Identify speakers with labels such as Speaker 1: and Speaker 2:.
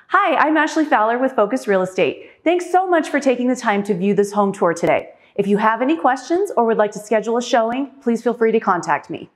Speaker 1: Hi, I'm Ashley Fowler with Focus Real Estate. Thanks so much for taking the time to view this home tour today. If you have any questions or would like to schedule a showing, please feel free to contact me.